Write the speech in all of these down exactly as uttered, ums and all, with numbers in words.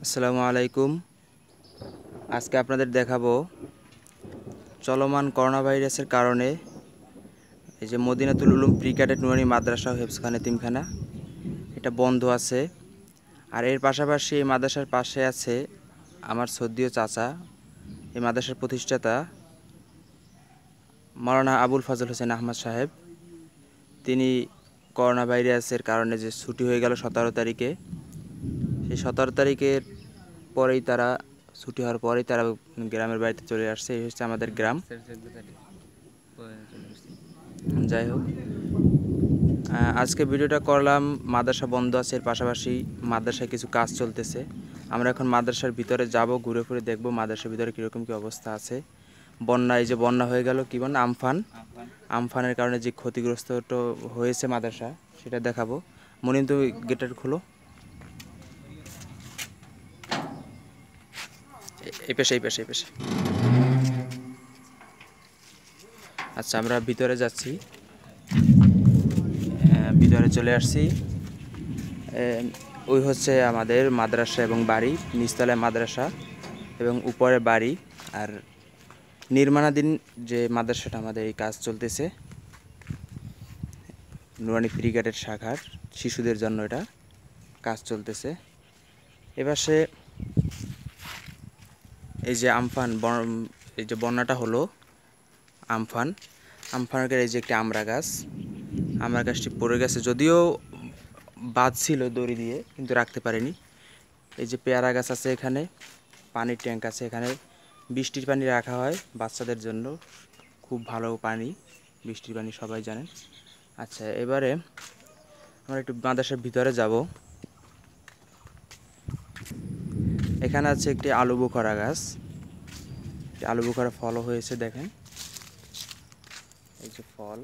আসসালামু আলাইকুম। আজকে আপনাদের দেখাবো চলমান করোনা ভাইরাসের কারণে এই যে মদিনাতুল উলুম প্রি ক্যাডেট নুরানি মাদ্রাসা ও হেফজখানা এতিমখানা এটা বন্ধ আছে। আর এর পাশাপাশি এই মাদ্রাসার পাশে আছে আমার সদ্দীয় চাচা, এই মাদ্রাসার প্রতিষ্ঠাতা মাওলানা আবুল ফজল হোসেন আহমদ সাহেব। তিনি করোনা ভাইরাসের কারণে যে ছুটি হয়ে গেল সতেরো তারিখে, সেই সতেরো তারিখের পরেই তারা ছুটি হওয়ার পরেই তারা গ্রামের বাড়িতে চলে আসছে। এই হচ্ছে আমাদের গ্রাম। যাই হোক, আজকে ভিডিওটা করলাম মাদ্রাসা বন্ধ আছে, এর পাশাপাশি মাদ্রাসায় কিছু কাজ চলতেছে। আমরা এখন মাদ্রাসার ভিতরে যাব, ঘুরে ঘুরে দেখব মাদ্রাসার ভিতরে কীরকম কী অবস্থা আছে। বন্যা, এই যে বন্যা হয়ে গেল, কী বন্যা, আমফান আমফানের কারণে যে ক্ষতিগ্রস্ত হয়েছে মাদ্রাসা সেটা দেখাবো। মনিন, তুমি গেটটা খুলো। এই পেশে এই পেশে এই পেশে আচ্ছা, আমরা ভিতরে যাচ্ছি, ভিতরে চলে আসছি। ওই হচ্ছে আমাদের মাদ্রাসা এবং বাড়ি, নিচতলায় মাদ্রাসা এবং উপরে বাড়ি। আর নির্মাণাধীন যে মাদ্রাসাটা আমাদের এই কাজ চলতেছে, নুরানি প্রি ক্যাডেট শাখার শিশুদের জন্য এটা কাজ চলতেছে। এপাশে এই যে আমফান, এই যে বন্যাটা হলো আমফান, আমফানের এই যে একটি আমড়া গাছ, আমড়া গাছটি পড়ে গেছে, যদিও বাদ ছিল দড়ি দিয়ে, কিন্তু রাখতে পারিনি। এই যে পেয়ারা গাছ আছে, এখানে পানির ট্যাঙ্ক আছে, এখানে বৃষ্টির পানি রাখা হয় বাচ্চাদের জন্য, খুব ভালো পানি, বৃষ্টির পানি সবাই জানেন। আচ্ছা, এবারে আমরা একটু মাদ্রাসার ভিতরে যাব। এখানে আছে একটি আলু বোখরা গাছ, আলু বোখরা ফলও হয়েছে, দেখেন এই যে ফল,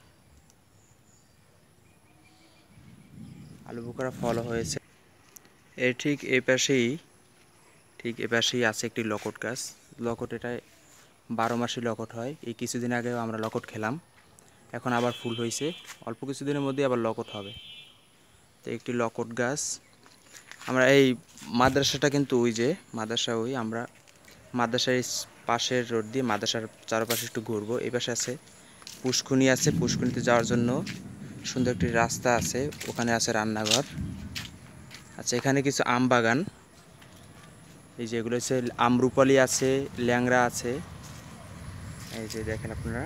আলু বোখরা ফলও হয়েছে। এর ঠিক এই পাশেই ঠিক এ পাশেই আছে একটি লকট গাছ। লকট, এটা বারো মাসই লকট হয়। এই কিছুদিন আগেও আমরা লকট খেলাম, এখন আবার ফুল হয়েছে, অল্প কিছুদিনের মধ্যেই আবার লকট হবে। তো একটি লকট গাছ। আমরা এই মাদ্রাসাটা কিন্তু ওই যে মাদ্রাসা, ওই আমরা মাদ্রাসার পাশের রোড দিয়ে মাদ্রাসার চারপাশে একটু ঘুরবো। এই পাশে আছে পুষ্কুনি, আছে পুষ্কুনিতে যাওয়ার জন্য সুন্দর একটি রাস্তা আছে, ওখানে আছে রান্নাঘর। আচ্ছা, এখানে কিছু আম বাগান, এই যে এগুলো হচ্ছে আমরুপালি আছে, ল্যাংড়া আছে, এই যে দেখেন আপনারা,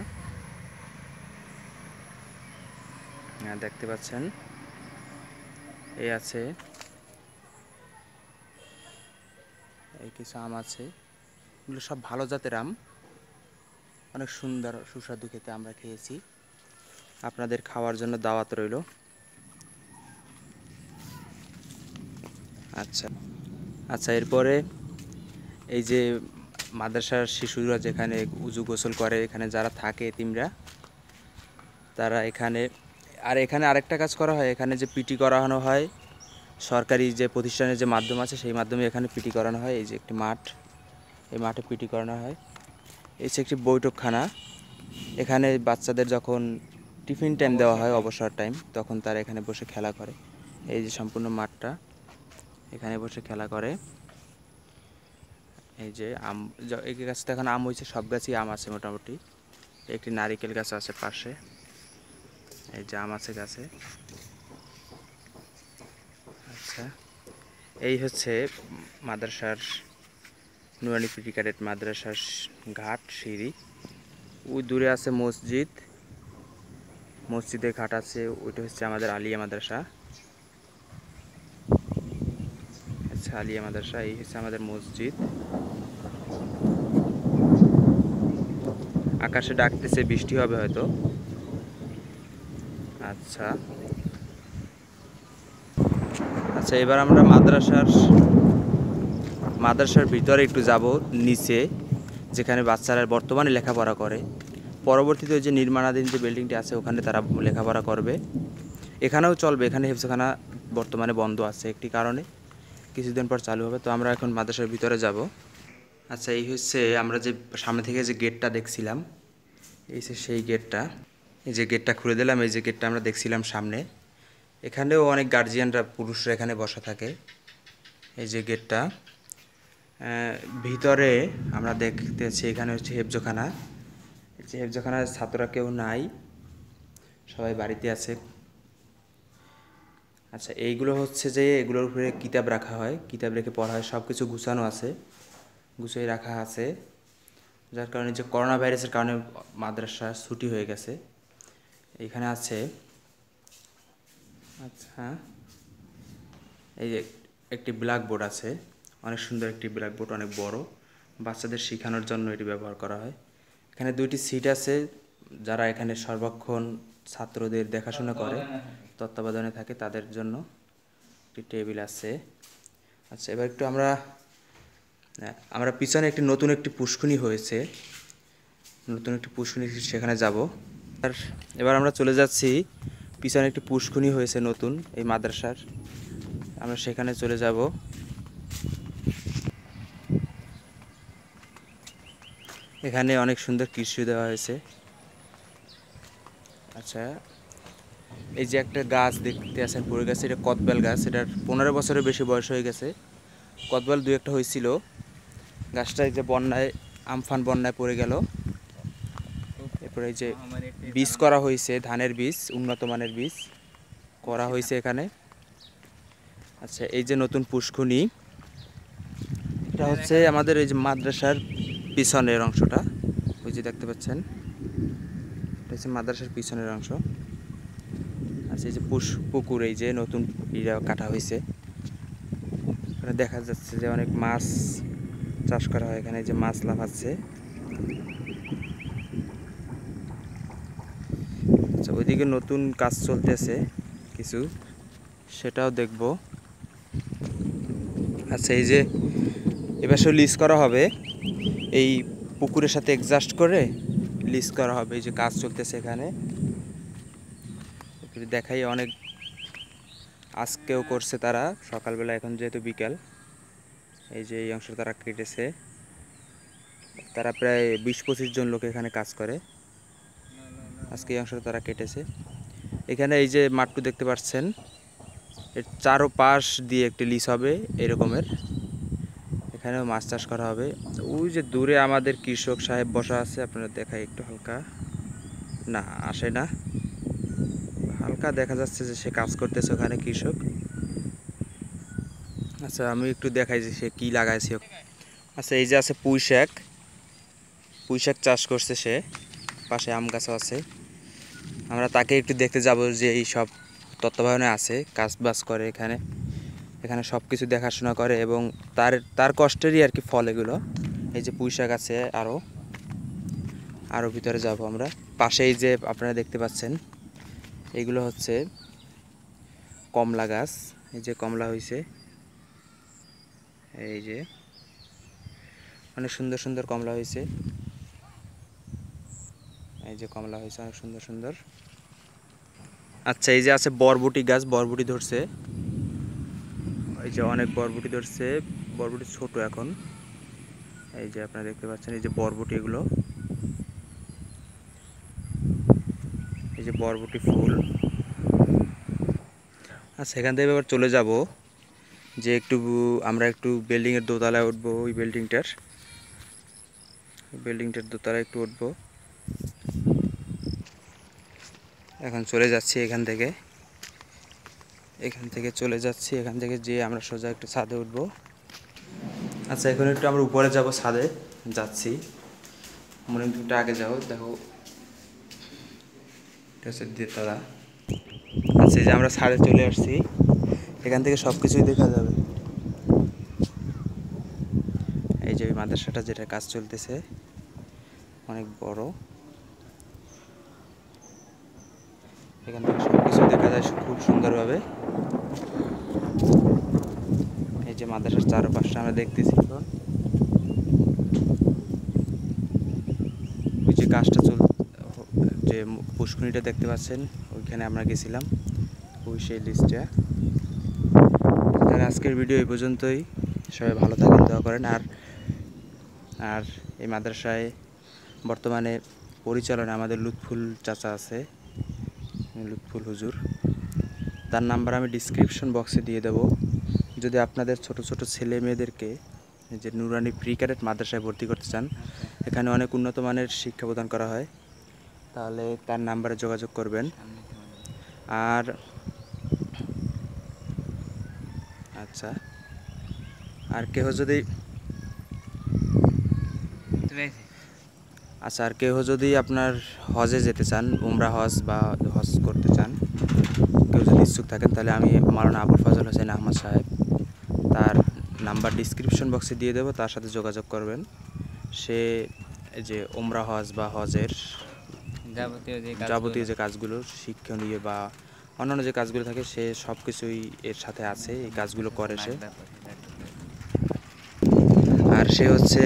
হ্যাঁ দেখতে পাচ্ছেন, এই আছে, এই কিছু আম আছে, এগুলো সব ভালো জাতের আম, অনেক সুন্দর সুস্বাদু খেতে, আমরা খেয়েছি। আপনাদের খাওয়ার জন্য দাওয়াত রইল। আচ্ছা আচ্ছা এরপরে এই যে মাদ্রাসার শিশুরা যেখানে উজু গোসল করে, এখানে যারা থাকে এতিমরা, তারা এখানে, আর এখানে আরেকটা কাজ করা হয়, এখানে যে পিটি করানো হয়, সরকারি যে প্রতিষ্ঠানের যে মাধ্যম আছে সেই মাধ্যমে এখানে পিটি করানো হয়। এই যে একটি মাঠ, এই মাঠে পিটি করানো হয়। এই যে একটি বৈঠকখানা, এখানে বাচ্চাদের যখন টিফিন টাইম দেওয়া হয়, অবসর টাইম, তখন তারা এখানে বসে খেলা করে। এই যে সম্পূর্ণ মাঠটা, এখানে বসে খেলা করে। এই যে আম, এই গাছটা এখন আম হয়েছে, সব গাছই আম আছে মোটামুটি। একটি নারিকেল গাছ আছে পাশে, এই যে আম আছে গাছে। আচ্ছা, এই হচ্ছে মাদ্রাসার, নুরানি প্রি ক্যাডেট মাদ্রাসার ঘাট, সিঁড়ি। ওই দূরে আছে মসজিদ, মসজিদের ঘাট আছে, ওইটা হচ্ছে আমাদের আলিয়া মাদ্রাসা। আচ্ছা, আলিয়া মাদ্রাসা, এই হচ্ছে আমাদের মসজিদ। আকাশে ডাকতেছে, বৃষ্টি হবে হয়তো। আচ্ছা আচ্ছা এবার আমরা মাদ্রাসার মাদ্রাসার ভিতরে একটু যাব, নিচে যেখানে বাচ্চারা বর্তমানে লেখাপড়া করে, পরবর্তীতে ওই যে নির্মাণাধীন যে বিল্ডিংটি আছে ওখানে তারা লেখাপড়া করবে, এখানেও চলবে। এখানে হেফজখানা বর্তমানে বন্ধ আছে একটি কারণে, কিছুদিন পর চালু হবে। তো আমরা এখন মাদ্রাসার ভিতরে যাব। আচ্ছা, এই হচ্ছে আমরা যে সামনে থেকে যে গেটটা দেখছিলাম, এই যে সেই গেটটা, এই যে গেটটা খুলে দিলাম, এই যে গেটটা আমরা দেখছিলাম সামনে, এখানেও অনেক গার্জিয়ানরা, পুরুষরা এখানে বসা থাকে। এই যে গেটটা, ভিতরে আমরা দেখতেছি এখানে হচ্ছে হেফজখানা। এই যে হেফজখানার ছাত্ররা কেউ নাই, সবাই বাড়িতে আছে। আচ্ছা, এইগুলো হচ্ছে যে এগুলোর উপরে কিতাব রাখা হয়, কিতাব রেখে পড়া হয়, সব কিছু গুছানো আছে, গুছিয়ে রাখা আছে, যার কারণে যে করোনা ভাইরাসের কারণে মাদ্রাসা ছুটি হয়ে গেছে। এখানে আছে, আচ্ছা এই যে একটি ব্ল্যাকবোর্ড আছে, অনেক সুন্দর একটি ব্ল্যাকবোর্ড, অনেক বড়, বাচ্চাদের শেখানোর জন্য এটি ব্যবহার করা হয়। এখানে দুইটি সিট আছে, যারা এখানে সর্বক্ষণ ছাত্রদের দেখাশোনা করে, তত্ত্বাবধানে থাকে, তাদের জন্য একটি টেবিল আছে। আচ্ছা, এবার একটু আমরা আমরা পিছনে একটি নতুন একটি পুষ্কুনি হয়েছে, নতুন একটি পুষ্কুনি, সেখানে যাব। আর এবার আমরা চলে যাচ্ছি, পিছনে একটি পুষ্কুনি হয়েছে নতুন এই মাদ্রাসার, আমরা সেখানে চলে যাব। এখানে অনেক সুন্দর কৃষি দেওয়া হয়েছে। আচ্ছা, এই যে একটা গাছ দেখতে আছেন পড়ে গেছে, এটা কদবেল গাছ, এটার পনেরো বছরের বেশি বয়স হয়ে গেছে। কদবেল দু একটা হয়েছিল, গাছটা এই যে বন্যায়, আমফান বন্যায় পড়ে গেল। এরপরে এই যে বীজ করা হয়েছে, ধানের বীজ, উন্নত মানের বীজ করা হয়েছে এখানে। আচ্ছা, এই যে নতুন পুষ্কুনি, এটা হচ্ছে আমাদের এই যে মাদ্রাসার পিছনের অংশটা, ওই যে দেখতে পাচ্ছেন, এটা হচ্ছে মাদ্রাসার পিছনের অংশ। আচ্ছা, এই যে পুষ পুকুর, এই যে নতুন ইরা কাটা হয়েছে, এখানে দেখা যাচ্ছে যে অনেক মাছ চাষ করা হয়, এখানে যে মাছ লাফাচ্ছে। আচ্ছা, ওইদিকে নতুন কাজ চলতেছে কিছু, সেটাও দেখব। আচ্ছা, এই যে এবার সব লিজ করা হবে, এই পুকুরের সাথে অ্যাডজাস্ট করে লিজ করা হবে, এই যে কাজ চলতেছে এখানে দেখাই। অনেক আজকেও করছে তারা সকালবেলা, এখন যেহেতু বিকাল, এই যে এই অংশ তারা কেটেছে, তারা প্রায় বিশ পঁচিশ জন লোক এখানে কাজ করে, আজকে এই অংশটা তারা কেটেছে। এখানে এই যে মাঠটু দেখতে পাচ্ছেন, এর চারো পাশ দিয়ে একটি লিজ হবে এরকমের, এখানেও মাছ চাষ করা হবে। ওই যে দূরে আমাদের কৃষক সাহেব বসা আছে, আপনারা দেখাই একটু, হালকা না আসে না, হালকা দেখা যাচ্ছে যে সে কাজ করতেছে ওখানে কৃষক। আচ্ছা, আমি একটু দেখাই যে সে কি লাগাইছে। আচ্ছা, এই যে আছে পুঁই শাক, পুঁই শাক চাষ করছে সে, পাশে আম গাছও আছে। আমরা তাকে একটু দেখতে যাব যে এই সব তত্ত্বাবধানে আছে, কাজ বাজ করে এখানে, এখানে সব কিছু দেখাশোনা করে, এবং তার তার কষ্টেরই আর কি ফল এগুলো। এই যে পুঁই শাক আছে, আরও আরও ভিতরে যাব আমরা। পাশে এই যে আপনারা দেখতে পাচ্ছেন, এইগুলো হচ্ছে কমলা গাছ, এই যে কমলা হয়েছে, এই যে অনেক সুন্দর সুন্দর কমলা হয়েছে, এই যে কমলা হয়েছে অনেক সুন্দর সুন্দর। আচ্ছা, এই যে আছে বরবটি গাছ, বরবটি ধরছে, এই যে অনেক বরবটি ধরছে, বরবটি ছোট এখন, এই যে আপনারা দেখতে পাচ্ছেন, এই যে বরবটি, এগুলো এই যে বরবটি ফুল। আচ্ছা, এখান থেকে এবার চলে যাব যে একটু আমরা একটু বিল্ডিংয়ের দোতলায় উঠবো, ওই বিল্ডিংটার বিল্ডিংটার দোতলায় একটু উঠবো। এখন চলে যাচ্ছি এখান থেকে, এখান থেকে চলে যাচ্ছি, এখান থেকে যেয়ে আমরা সোজা একটু ছাদে উঠবো। আচ্ছা, এখন একটু আমরা উপরে যাব, ছাদে যাচ্ছি, মনে একটু আগে যাও, দেখো এটা হচ্ছে দোতলা। আচ্ছা, এই যে আমরা ছাদে চলে আসছি, এখান থেকে সব কিছুই দেখা যাবে। এই যে ওই মাদ্রাসাটা যেটা কাজ চলতেছে, অনেক বড়, এখান থেকে সব কিছু দেখা যায় খুব সুন্দরভাবে। এই যে মাদ্রাসার চারপাশটা আমরা দেখতেছি, এখন ওই যে কাজটা চল, যে পুষ্করিণীটা দেখতে পাচ্ছেন, ওইখানে আমরা গেছিলাম, ওই সেই লিস্টটা। আজকের ভিডিও এই পর্যন্তই, সবাই ভালো থাকেন, দোয়া করেন। আর আর এই মাদ্রাসায় বর্তমানে পরিচালনা আমাদের লুৎফুল চাচা আছে, লুৎফুল হুজুর, তার নাম্বার আমি ডিসক্রিপশন বক্সে দিয়ে দেবো। যদি আপনাদের ছোট ছোট ছেলে মেয়েদেরকে যে নুরানি প্রি ক্যাডেট মাদ্রাসায় ভর্তি করতে চান, এখানে অনেক উন্নত মানের শিক্ষা প্রদান করা হয়, তাহলে তার নাম্বারে যোগাযোগ করবেন। আর আচ্ছা, আর কেহ যদি আচ্ছা আর কেহ যদি আপনার হজে যেতে চান, উমরা হজ বা হজ করতে চান, কেউ যদি ইচ্ছুক থাকেন, তাহলে আমি মাওলানা আবুল ফজল হোসেন আহমদ সাহেব, তার নাম্বার ডিসক্রিপশন বক্সে দিয়ে দেবো, তার সাথে যোগাযোগ করবেন। সে যে উমরা হজ বা হজের যাবতীয় যে যাবতীয় যে কাজগুলো শিক্ষণীয় বা অন্যান্য যে কাজগুলো থাকে, সে সব কিছুই এর সাথে আছে, এই কাজগুলো করে সে। আর সে হচ্ছে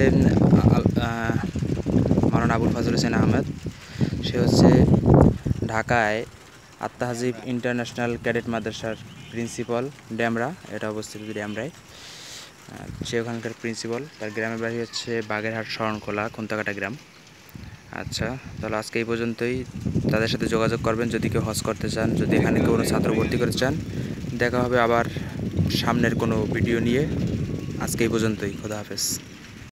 মাওলানা আবুল ফজল হোসেন আহমেদ, সে হচ্ছে ঢাকায় আত্মাহাজিব ইন্টারন্যাশনাল ক্যাডেট মাদ্রাসার প্রিন্সিপাল, ড্যামরা, এটা অবস্থিত ড্যামরায়। সে ওখানকার প্রিন্সিপাল, তার গ্রামের বাড়ি হচ্ছে বাগেরহাট শরণখোলা খুন্তাকাটা গ্রাম। আচ্ছা, তাহলে আজকে এই পর্যন্তই। তাদের সাথে যোগাযোগ করবেন যদি কেউ হজ করতে চান, যদি এখানে কোনো ছাত্র ভর্তি করতে চান। দেখা হবে আবার সামনের কোনো ভিডিও নিয়ে। আজকে এই পর্যন্তই। খোদা হাফেজ।